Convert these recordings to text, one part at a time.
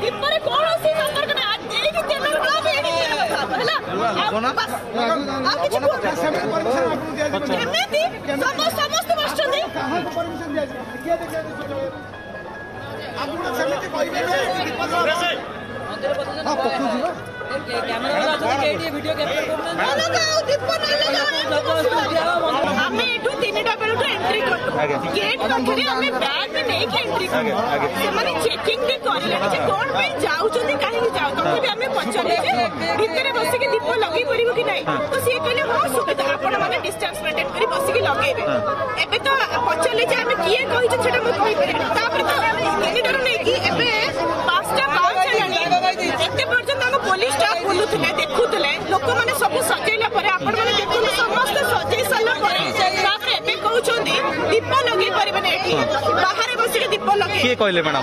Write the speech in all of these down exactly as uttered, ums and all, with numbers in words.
ଦୀପରେ କୌଣସି ସମ୍ପର୍କ ନାହିଁ। ଏଇଠି ତେଲ ଖରାପ ଏଇଠି ହେଲା ଆଉ କିଛି କେମିତି ସମସ୍ତେ ବସିଛନ୍ତି आम एठू तीनटा बेलू एंट्री करूँ गेट पाखे आम बैग भी नहीं एंट्री करूँ चेकिंग भी करें कौन जाऊँ कहीं जाऊ तभी आम पचारे भितर बसिक दीप लगे पार कि ना तो सी कहले हाँ सुविधा आपण मैंने डिस्टेंस मेंटेन कर बसिक लगे एबे तो पचारे आम किए कही मुझे तीनटार नहीं पांचटा पांच एत पर्यटन आम पुलिस स्टाफ बुलूले देखुले लोक मैंने सब सजेला आपण मैंने देखु समस्त सजे सारा कहते दीप लगे पारे बाहर बसिक दीप लगे किए कहले मैडम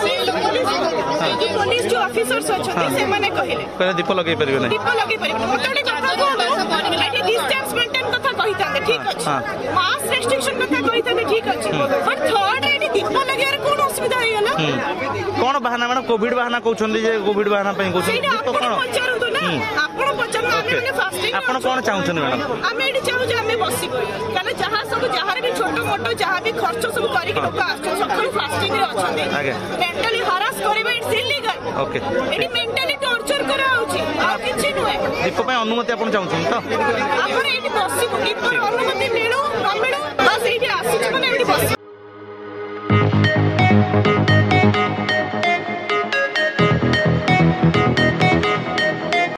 पुलिस जो ऑफिसर्स अच्छा से मैंने कहले दीप लगे पारे दीप लगे पारे मोटे कथा कौन डिस्टेंस मेंटेन कथा कही था ठीक अच्छे मास रेस्ट्रिक्शन कथा कही था ठीक अच्छे बट थर्ड एटी दीप लगे कौन असुविधा हो गला कौन बहाना मैडम कोविड बहाना कहउछन जे कोविड बहाना पई कहउछन तो कौन पचारंतु ना आपण पचारन आमे माने फास्टिंग आपण कोन चाहुछन मैडम आमे एटी चाहू जे आमे बसी काले जहां सब जहां भी छोटो मोटो जहां भी खर्च सब करी के लोक आछन सब फास्टिंग रे अछन मेंटली हरास करबे इट्स इलीगल ओके एटी मेंटली टॉर्चर करा होची आ किछि नुए दीप पई अनुमति आपण चाहुछन तो आपण एटी बसी दीप अनुमति मिलू